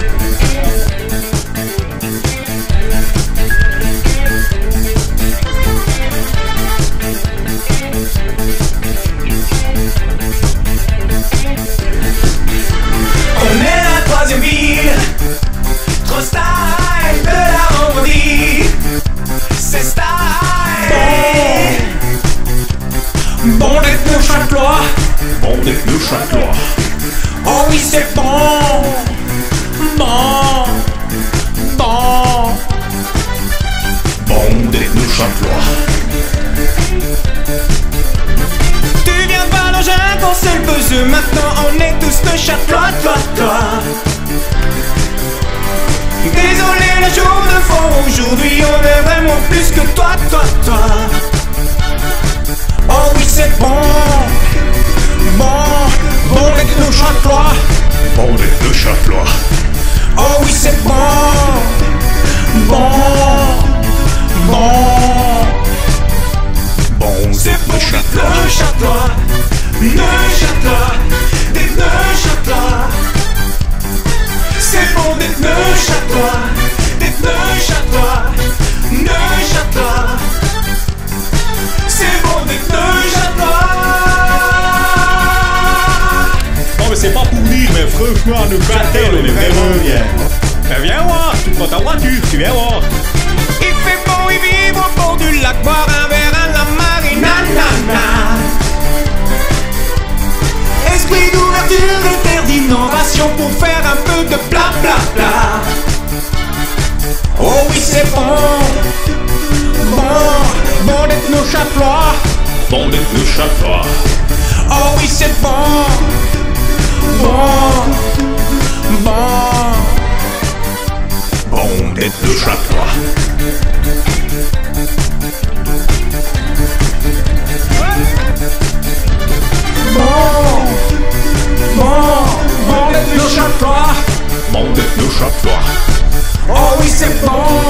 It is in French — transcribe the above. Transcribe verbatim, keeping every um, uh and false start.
Bon d'être le Châtelois, bon d'être le Châtelois. oh oui c'est bon, bon, bon, bon d'être le Châtelois. Tu viens pas l'engin quand c'est le besoin, maintenant on est tous de Châtelois, toi, toi. Désolé les jours de fond, aujourd'hui on est vraiment plus que toi, toi, toi. Oh oui c'est bon, bon, bon d'être le Châtelois, bon d'être le Châtelois. oh oui c'est bon, bon, bon, bon c'est bon d'être le Châtelois, le Châtelois, d'être le Châtelois. C'est bon d'être le Châtelois, d'être le Châtelois, le Châtelois. C'est bon d'être le Châtelois. Oh mais c'est pas pour dire, mais franchement, nous Châtel, on est vraiment bien. Ben viens voir, tu prends ta voiture, tu viens voir. Il fait bon y vivre au bord du lac, boire un verre à la marine, nanana. Esprit d'ouverture et terre d'innovation pour faire un peu de bla bla bla. Oh oui c'est bon, bon, bon d'être nos Châtelois, bon d'être le Châtelois. oh oui c'est bon, bon, bon, bon d'être le Châtelois. bon, bon, bon d'être le Châtelois, bon d'être le Châtelois. oh oui c'est bon,